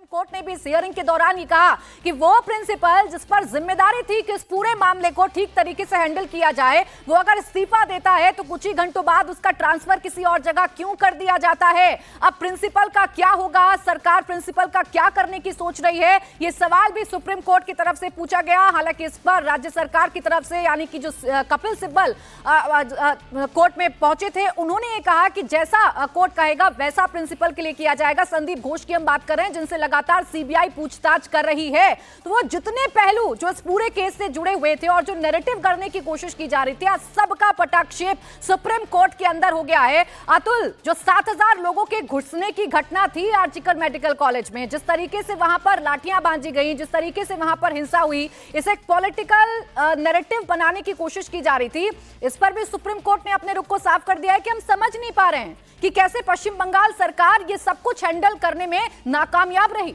Court ने भी इस हियरिंग के दौरान ही कहा कि वो प्रिंसिपल जिस पर जिम्मेदारी थी कि इस पूरे मामले को ठीक तरीके से हैंडल किया जाए, वो अगर इस्तीफा देता है तो कुछ ही घंटों बाद उसका ट्रांसफर किसी और जगह क्यों कर दिया जाता है। अब प्रिंसिपल का क्या होगा, सरकार प्रिंसिपल का क्या करने की सोच रही है, ये सवाल भी सुप्रीम कोर्ट की तरफ से पूछा गया। हालांकि इस पर राज्य सरकार की तरफ से यानी कि जो कपिल सिब्बल कोर्ट में पहुंचे थे, उन्होंने ये कहा कि जैसा कोर्ट कहेगा वैसा प्रिंसिपल के लिए किया जाएगा। संदीप घोष की हम बात कर रहे हैं जिनसे लगातार सीबीआई पूछताछ कर रही है, तो वो जितने पहलू जो इस पूरे केस से जुड़े हुए थे और जो नैरेटिव करने की कोशिश की जा रही थी, आज सबका पटाक्षेप सुप्रीम कोर्ट के अंदर हो गया है। अतुल, जो 7000 लोगों के घुसने की घटना थी आर्जिकल मेडिकल कॉलेज में, जिस तरीके से वहां पर लाठियां बांधी गई, जिस तरीके से वहां पर हिंसा हुई, इसे एक पॉलिटिकल नैरेटिव बनाने की कोशिश की जा रही थी। इस पर भी सुप्रीम कोर्ट ने अपने रुख को साफ कर दिया है कि हम समझ नहीं पा रहे हैं कि कैसे पश्चिम बंगाल सरकार ये सब कुछ हैंडल करने में नाकामयाब रही।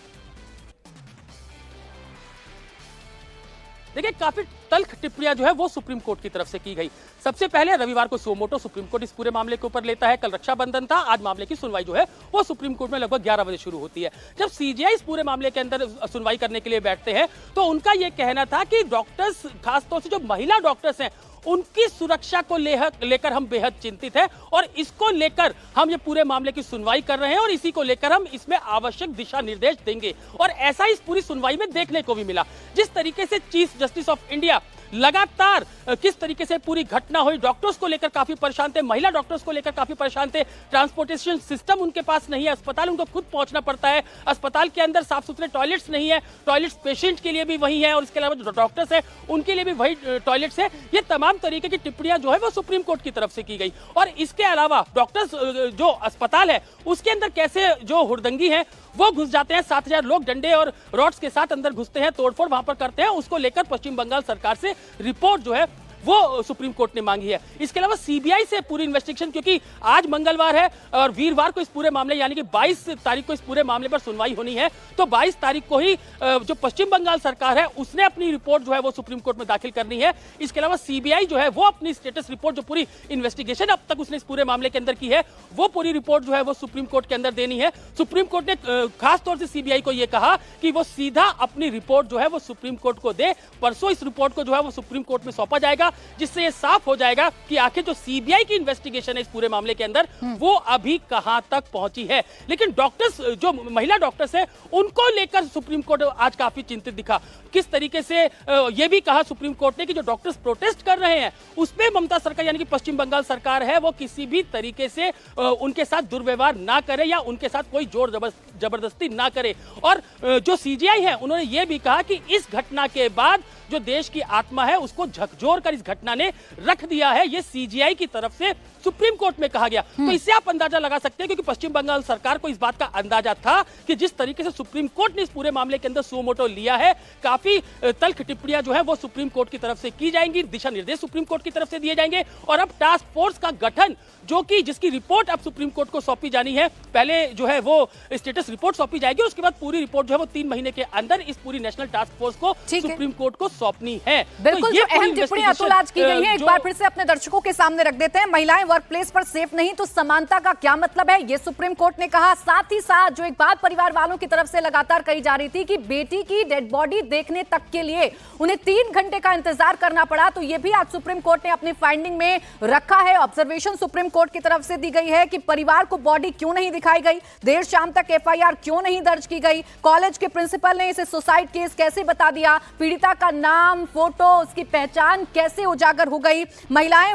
देखिए, काफी तल्ख टिप्पणियां जो है वो सुप्रीम कोर्ट की तरफ से की गई। सबसे पहले रविवार को सुओ मोटो सुप्रीम कोर्ट इस पूरे मामले के ऊपर लेता है। कल रक्षाबंधन था, आज मामले की सुनवाई जो है वो सुप्रीम कोर्ट में लगभग 11 बजे शुरू होती है। जब सीजीआई इस पूरे मामले के अंदर सुनवाई करने के लिए बैठते हैं तो उनका यह कहना था कि डॉक्टर्स, खासतौर से जो महिला डॉक्टर्स हैं, उनकी सुरक्षा को लेकर हम बेहद चिंतित हैं और इसको लेकर हम ये पूरे मामले की सुनवाई कर रहे हैं और इसी को लेकर हम इसमें आवश्यक दिशा निर्देश देंगे। और ऐसा इस पूरी सुनवाई में देखने को भी मिला। जिस तरीके से चीफ जस्टिस ऑफ इंडिया लगातार किस तरीके से पूरी घटना हुई, डॉक्टर्स को लेकर काफी परेशान थे, महिला डॉक्टर्स को लेकर काफी परेशान थे। ट्रांसपोर्टेशन सिस्टम उनके पास नहीं है, अस्पताल उनको खुद पहुंचना पड़ता है, अस्पताल के अंदर साफ सुथरे टॉयलेट्स नहीं है, टॉयलेट्स पेशेंट के लिए भी वही है और इसके अलावा जो डॉक्टर्स है उनके लिए भी वही टॉयलेट्स है। ये तमाम तरीके की टिप्पणियां जो है वो सुप्रीम कोर्ट की तरफ से की गई। और इसके अलावा डॉक्टर्स जो अस्पताल है उसके अंदर कैसे जो हुड़दंगी है वो घुस जाते हैं, 7000 लोग डंडे और रॉड्स के साथ अंदर घुसते हैं, तोड़फोड़ वहां पर करते हैं, उसको लेकर पश्चिम बंगाल सरकार से रिपोर्ट जो है वो सुप्रीम कोर्ट ने मांगी है। इसके अलावा सीबीआई से पूरी इन्वेस्टिगेशन, क्योंकि आज मंगलवार है और वीरवार को इस पूरे मामले यानी कि 22 तारीख को इस पूरे मामले पर सुनवाई होनी है, तो 22 तारीख को ही जो पश्चिम बंगाल सरकार है उसने अपनी रिपोर्ट जो है वो सुप्रीम कोर्ट में दाखिल करनी है। इसके अलावा सीबीआई जो है वो अपनी स्टेटस रिपोर्ट, जो पूरी इन्वेस्टिगेशन अब तक उसने इस पूरे मामले के अंदर की है, वो पूरी रिपोर्ट जो है वो सुप्रीम कोर्ट के अंदर देनी है। सुप्रीम कोर्ट ने खासतौर से सीबीआई को यह कहा कि वो सीधा अपनी रिपोर्ट जो है वो सुप्रीम कोर्ट को दे। परसों इस रिपोर्ट को जो है वो सुप्रीम कोर्ट में सौंपा जाएगा, जिससे साफ हो जाएगा कि आखिर जो सीबीआई की इन्वेस्टिगेशन है इस पूरे मामले के अंदर वो अभी कहां तक पहुंची है। लेकिन डॉक्टर्स, जो महिला डॉक्टर्स हैं, उनको लेकर सुप्रीम कोर्ट आज काफी चिंतित दिखा। किस तरीके से यह भी कहा सुप्रीम कोर्ट ने कि जो डॉक्टर्स प्रोटेस्ट कर रहे हैं उसमें ममता सरकार यानी कि पश्चिम बंगाल सरकार है वो किसी भी तरीके से उनके साथ दुर्व्यवहार ना करे या उनके साथ कोई जोर जबरदस्ती ना करे। और जो सीजीआई है उन्होंने यह भी कहा कि इस घटना के बाद जो देश की आत्मा है उसको झकझोर कर इस घटना ने रख दिया है, ये सीजीआई की तरफ से सुप्रीम कोर्ट में कहा गया। तो इससे आप अंदाजा लगा सकते हैं, क्योंकि पश्चिम बंगाल सरकार को इस बात का अंदाजा था कि जिस तरीके से सुप्रीम कोर्ट ने इस पूरे मामले के अंदर सुओ मोटो लिया है, काफी तल्ख टिप्पणियां जो है वो सुप्रीम कोर्ट की तरफ से की जाएंगी, दिशा निर्देश सुप्रीम कोर्ट की तरफ से दिए जाएंगे और अब टास्क फोर्स का गठन, जो कि जिसकी रिपोर्ट अब सुप्रीम कोर्ट को सौंपी जानी है, पहले जो है वो स्टेटस रिपोर्ट सौंपी जाएगी, उसके बाद पूरी रिपोर्ट जो है वो 3 महीने के अंदर इस पूरी नेशनल टास्क फोर्स को सुप्रीम कोर्ट को सौंपनी है। बिल्कुल, तो ये अहम टिप्पणी अतुल आज की गई है, एक बार फिर से अपने दर्शकों के सामने रख देते हैं। महिलाएं वर्क प्लेस पर सेफ नहीं तो समानता का क्या मतलब है, ये सुप्रीम कोर्ट ने कहा। साथ ही साथ जो एक बात परिवार वालों की तरफ से लगातार कही जा रही थी कि बेटी की डेड बॉडी देखने तक के लिए उन्हें 3 घंटे का इंतजार करना पड़ा, तो ये भी आज सुप्रीम कोर्ट ने अपनी फाइंडिंग में रखा है। ऑब्जर्वेशन सुप्रीम कोर्ट की तरफ से दी गई है कि परिवार को बॉडी क्यों नहीं दिखाई गई, देर शाम तक एफआईआर क्यों नहीं दर्ज की गई, कॉलेज के प्रिंसिपल ने इसे सुसाइड केस कैसे बता दिया, पीड़िता का नाम, फोटो, उसकी पहचान कैसे उजागर हो गई, महिलाएं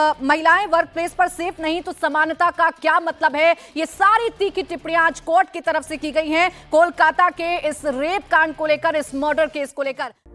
वर्क प्लेस पर सेफ नहीं तो समानता का क्या मतलब है, ये सारी तीखी टिप्पणियां आज कोर्ट की तरफ से की गई हैं कोलकाता के इस रेप कांड को लेकर, इस मर्डर केस को लेकर।